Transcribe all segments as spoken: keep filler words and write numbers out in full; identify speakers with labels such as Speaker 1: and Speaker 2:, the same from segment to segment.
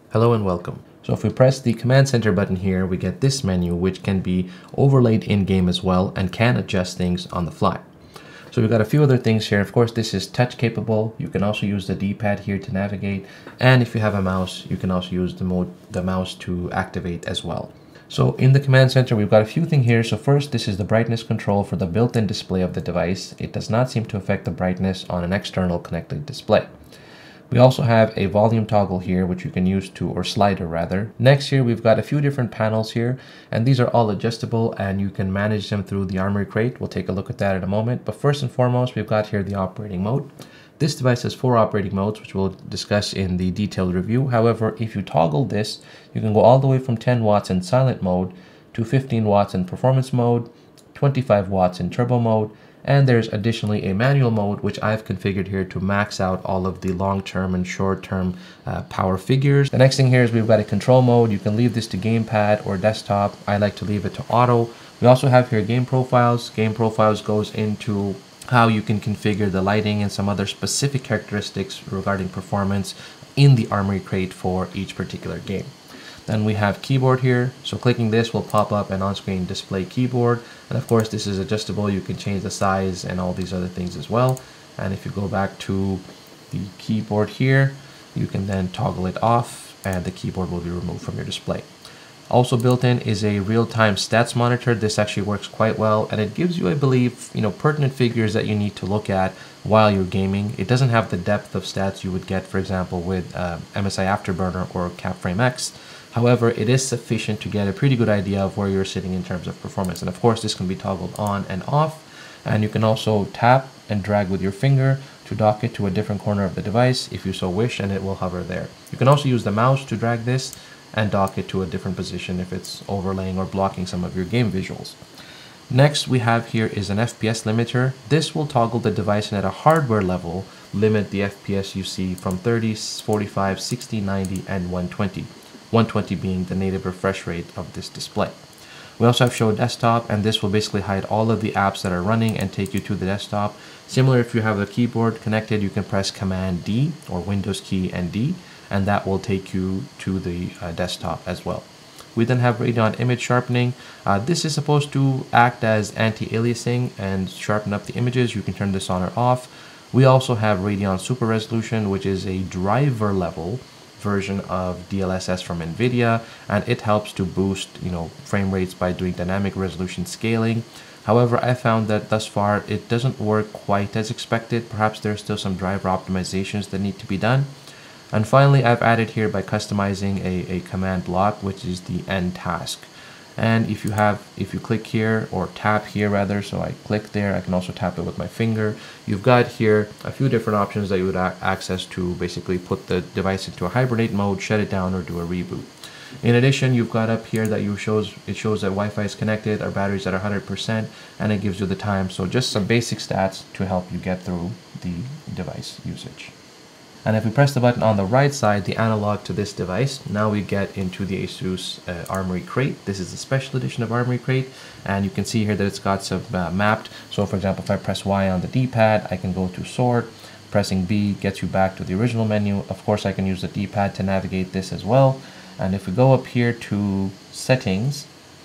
Speaker 1: Hello and welcome. So if we press the Command Center button here, we get this menu, which can be overlaid in-game as well and can adjust things on the fly. So we've got a few other things here. Of course, this is touch capable. You can also use the D-pad here to navigate. And if you have a mouse, you can also use the, mode, the mouse to activate as well. So in the Command Center, we've got a few things here. So first, this is the brightness control for the built-in display of the device. It does not seem to affect the brightness on an external connected display. We also have a volume toggle here, which you can use to, or slider rather. Next here, we've got a few different panels here, and these are all adjustable and you can manage them through the Armory Crate. We'll take a look at that in a moment. But first and foremost, we've got here the operating mode. This device has four operating modes, which we'll discuss in the detailed review. However, if you toggle this, you can go all the way from ten watts in silent mode to fifteen watts in performance mode, twenty-five watts in turbo mode, and there's additionally a manual mode, which I've configured here to max out all of the long-term and short-term uh, power figures. The next thing here is we've got a control mode. You can leave this to gamepad or desktop. I like to leave it to auto. We also have here game profiles. Game profiles goes into how you can configure the lighting and some other specific characteristics regarding performance in the Armory Crate for each particular game. Then we have keyboard here. So clicking this will pop up an on-screen display keyboard. And of course, this is adjustable. You can change the size and all these other things as well. And if you go back to the keyboard here, you can then toggle it off and the keyboard will be removed from your display. Also built in is a real-time stats monitor. This actually works quite well, and it gives you, I believe, you know, pertinent figures that you need to look at while you're gaming. It doesn't have the depth of stats you would get, for example, with uh, M S I Afterburner or Capframe X. However, it is sufficient to get a pretty good idea of where you're sitting in terms of performance. And of course, this can be toggled on and off. And you can also tap and drag with your finger to dock it to a different corner of the device if you so wish, and it will hover there. You can also use the mouse to drag this and dock it to a different position if it's overlaying or blocking some of your game visuals. Next we have here is an F P S limiter. This will toggle the device and at a hardware level limit the F P S you see from thirty, forty-five, sixty, ninety, and one twenty. one twenty being the native refresh rate of this display. We also have show desktop, and this will basically hide all of the apps that are running and take you to the desktop. Similar, if you have the keyboard connected, you can press Command D or Windows key and D, and that will take you to the uh, desktop as well. We then have Radeon image sharpening. Uh, this is supposed to act as anti-aliasing and sharpen up the images. You can turn this on or off. We also have Radeon Super Resolution, which is a driver level version of D L S S from NVIDIA, and it helps to boost, you know, frame rates by doing dynamic resolution scaling. However, I found that thus far it doesn't work quite as expected. Perhaps there's still some driver optimizations that need to be done. And finally, I've added here by customizing a, a command block, which is the end task. And if you have, if you click here or tap here rather, so I click there, I can also tap it with my finger. You've got here a few different options that you would access to basically put the device into a hibernate mode, shut it down, or do a reboot. In addition, you've got up here that you shows it shows that Wi-Fi is connected, our battery's at one hundred percent, and it gives you the time. So just some basic stats to help you get through the device usage. And if we press the button on the right side, the analog to this device, now we get into the ASUS uh, Armory Crate. This is a special edition of Armory Crate, and you can see here that it's got some uh, mapped. So for example, if I press Y on the D-pad, I can go to sort. Pressing B gets you back to the original menu. Of course, I can use the D-pad to navigate this as well. And if we go up here to settings,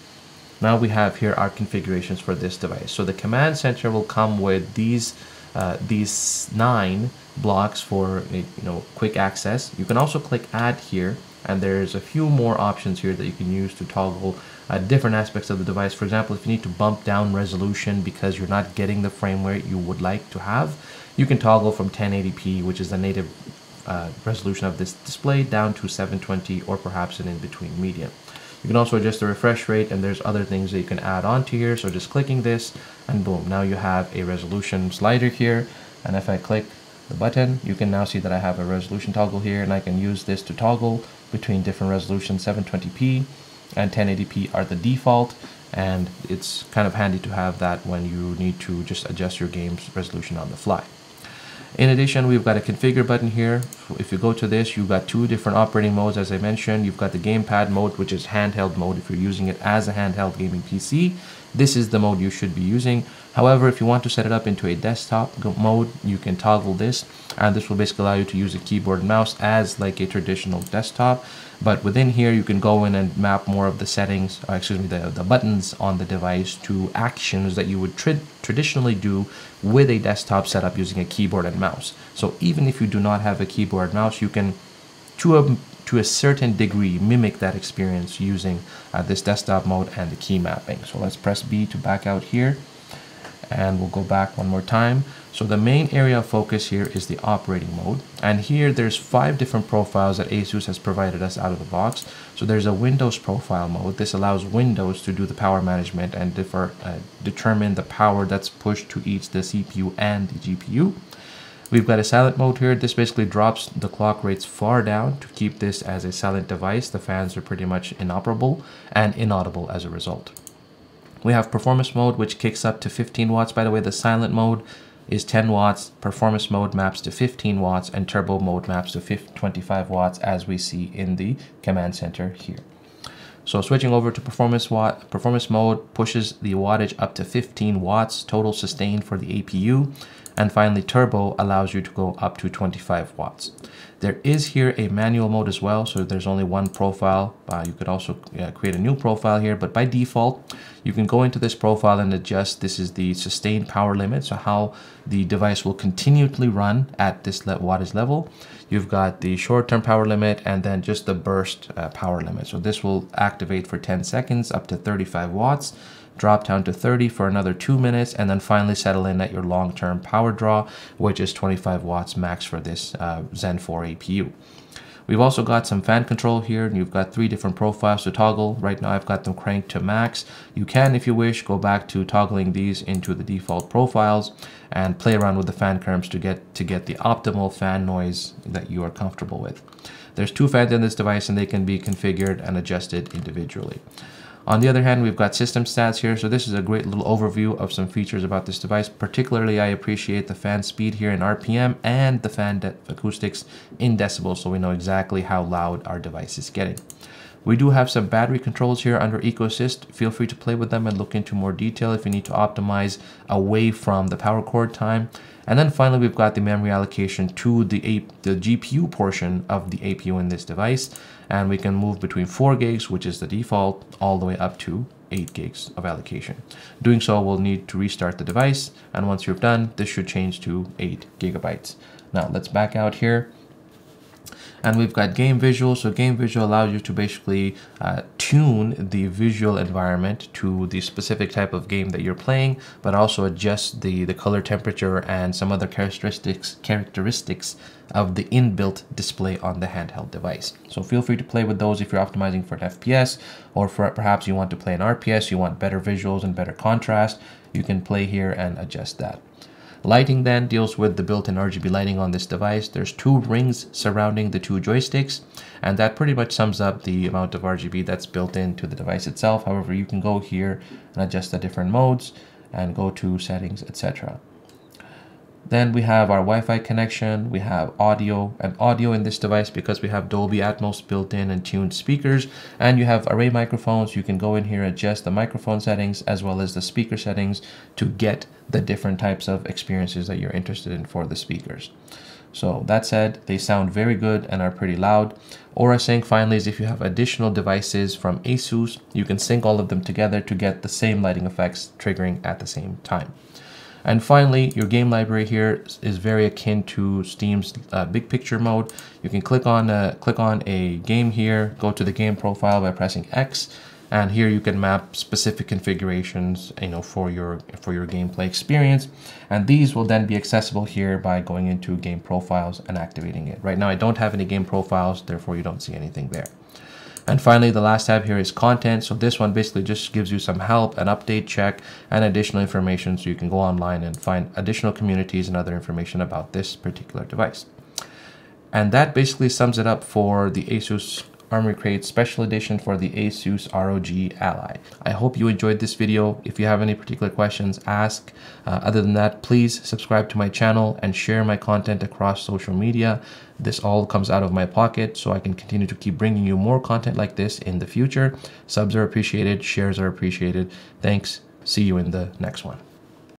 Speaker 1: now we have here our configurations for this device. So the command center will come with these uh, these nine blocks for you know quick access. You can also click add here, and there's a few more options here that you can use to toggle uh, different aspects of the device. For example, if you need to bump down resolution because you're not getting the frame rate you would like to have, you can toggle from ten eighty p, which is the native uh, resolution of this display, down to seven twenty or perhaps an in-between medium. You can also adjust the refresh rate, and there's other things that you can add on to here. So just clicking this, and boom, now you have a resolution slider here. And if I click the button, you can now see that I have a resolution toggle here, and I can use this to toggle between different resolutions. seven twenty p and ten eighty p are the default, and it's kind of handy to have that when you need to just adjust your game's resolution on the fly. In addition, we've got a configure button here. If you go to this, you've got two different operating modes. As I mentioned, you've got the gamepad mode, which is handheld mode if you're using it as a handheld gaming P C. this is the mode you should be using. However, if you want to set it up into a desktop mode, you can toggle this, and this will basically allow you to use a keyboard and mouse as like a traditional desktop. But within here, you can go in and map more of the settings, or excuse me, the, the buttons on the device to actions that you would tra traditionally do with a desktop setup using a keyboard and mouse. So even if you do not have a keyboard and mouse, you can, to a, to a certain degree, mimic that experience using uh, this desktop mode and the key mapping. So let's press B to back out here, and we'll go back one more time. So the main area of focus here is the operating mode, and here there's five different profiles that ASUS has provided us out of the box. So there's a Windows profile mode. This allows Windows to do the power management and differ, uh, determine the power that's pushed to each the C P U and the G P U. We've got a silent mode here. This basically drops the clock rates far down to keep this as a silent device. The fans are pretty much inoperable and inaudible as a result. We have performance mode, which kicks up to fifteen watts. By the way, the silent mode is ten watts, performance mode maps to fifteen watts, and turbo mode maps to twenty-five watts, as we see in the command center here. So switching over to performance watt, performance mode pushes the wattage up to fifteen watts, total sustained for the A P U. And finally, turbo allows you to go up to twenty-five watts. There is here a manual mode as well, so there's only one profile. Uh, you could also uh, create a new profile here, but by default, you can go into this profile and adjust. This is the sustained power limit, so how the device will continually run at this wattage level. You've got the short-term power limit and then just the burst uh, power limit. So this will activate for ten seconds up to thirty-five watts. Drop down to thirty for another two minutes, and then finally settle in at your long-term power draw, which is twenty-five watts max for this uh, Zen four A P U. We've also got some fan control here, and you've got three different profiles to toggle. Right now I've got them cranked to max. You can, if you wish, go back to toggling these into the default profiles and play around with the fan curves to get to get the optimal fan noise that you are comfortable with. There's two fans in this device, and they can be configured and adjusted individually. On the other hand, we've got system stats here. So this is a great little overview of some features about this device. Particularly, I appreciate the fan speed here in R P M and the fan acoustics in decibels, so we know exactly how loud our device is getting. We do have some battery controls here under EcoSyst. Feel free to play with them and look into more detail if you need to optimize away from the power cord time. And then finally, we've got the memory allocation to the, A the G P U portion of the A P U in this device. And we can move between four gigs, which is the default, all the way up to eight gigs of allocation. Doing so, we'll need to restart the device. And once you're done, this should change to eight gigabytes. Now let's back out here. And we've got game visual. So game visual allows you to basically uh, tune the visual environment to the specific type of game that you're playing, but also adjust the, the color temperature and some other characteristics, characteristics of the inbuilt display on the handheld device. So feel free to play with those if you're optimizing for an F P S, or for perhaps you want to play an R P S, you want better visuals and better contrast. You can play here and adjust that. Lighting then deals with the built-in R G B lighting on this device. There's two rings surrounding the two joysticks, and that pretty much sums up the amount of R G B that's built into the device itself. However, you can go here and adjust the different modes and go to settings, et cetera. Then we have our Wi-Fi connection, we have audio, and audio in this device because we have Dolby Atmos built in and tuned speakers, and you have array microphones. You can go in here, adjust the microphone settings as well as the speaker settings to get the different types of experiences that you're interested in for the speakers. So that said, they sound very good and are pretty loud. Aura Sync finally is if you have additional devices from ASUS, you can sync all of them together to get the same lighting effects triggering at the same time. And finally, your game library here is very akin to Steam's uh, big picture mode. You can click on uh, click on a game here, go to the game profile by pressing X, and here you can map specific configurations, you know, for your for your gameplay experience. And these will then be accessible here by going into game profiles and activating it. Right now, I don't have any game profiles, therefore you don't see anything there. And finally, the last tab here is content. So this one basically just gives you some help, an update check, and additional information so you can go online and find additional communities and other information about this particular device. And that basically sums it up for the ASUS Armory Crate Special Edition for the ASUS R O G Ally. I hope you enjoyed this video. If you have any particular questions, ask. Uh, other than that, please subscribe to my channel and share my content across social media. This all comes out of my pocket, so I can continue to keep bringing you more content like this in the future. Subs are appreciated, shares are appreciated. Thanks, See you in the next one.